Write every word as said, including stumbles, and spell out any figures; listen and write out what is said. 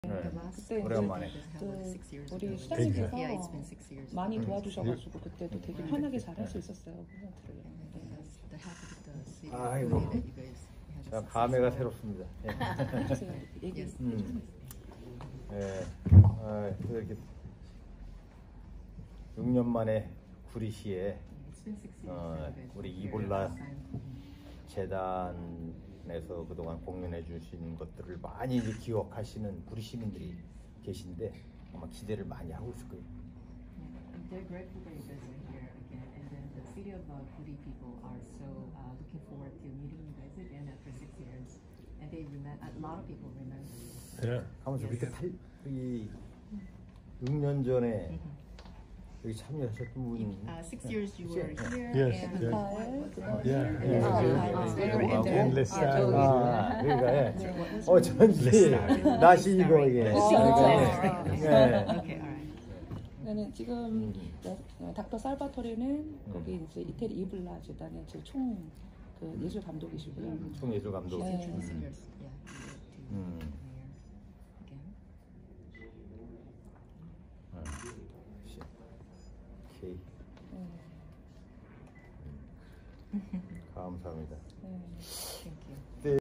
그때 오랜만에. 그 우리 수장님께서 많이 음. 도와주셔가지고 그때도 되게 편하게 잘 할 수 있었어요. 콘서트를. 아이고, 자, 감회가 새롭습니다. 예. 해주세요. 얘기. 음. 예. 아, 또 이렇게 육 년 만에 구리시에 어, 우리 이볼라 재단에서 그동안 공연해 주신 것들을 많이 이제 기억하시는 구리 시민들이 계신데 아마 기대를 많이 하고 있을 거예요. They're grateful that you guys are here again, and then the city of uh, Guri people are so uh, looking forward to meeting you guys again after six years, and they remember. A lot of people remember. 예. 하면서 그때 팔, 이 육 년 전에 여기 참여하셨던 분. Uh, six years you were here. Yes, and yes. what- what- what- Yeah, and- yeah, uh, yeah. uh, yeah. and Yeah. then- Endless yeah, Star. 아, 그러니까 예. Yeah. 어, 전지 나시 이거 예. Oh, 그러니까 okay. 예. Okay, all right. 그러니까 지금 네, 닥터 살바토리는 거기 이제 이태리 이블라 재단의 지금 총그 예술 감독이시고요. 총예술 감독. 네. Six years, yeah, you were to 음. come here again. 어. 오케이. 네. 감사합니다. 네. Thank you.